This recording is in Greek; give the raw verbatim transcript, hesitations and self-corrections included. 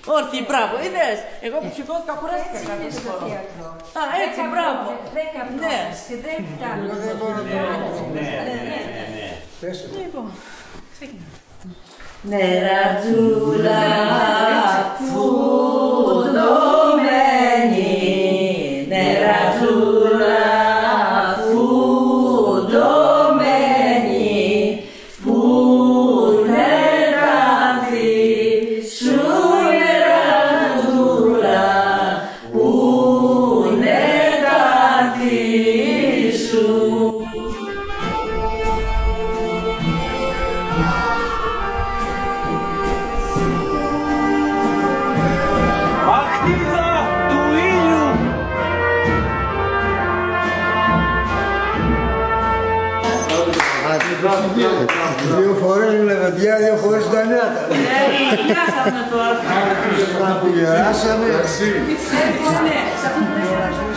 Όρθιοι, μπράβο, είδες. Εγώ που σηκώθηκα κουράστηκα κάποιο χώρο. Α, έτσι, μπράβο. Δέκα πρώτες και δεν φτάνουν. Ναι, ναι, ναι. Λοιπόν, ξεκινά. Νερατζούλα φουντωμένη, νερατζούλα φουντωμένη, που νεράδι σου νερατζούλα, που νεράδι σου. Δύο φορές λεβεντιά, δύο φορές τα νιάτα. Ναι, γυράσαμε τώρα. Που γεράσαμε. Ναι, σε αυτό το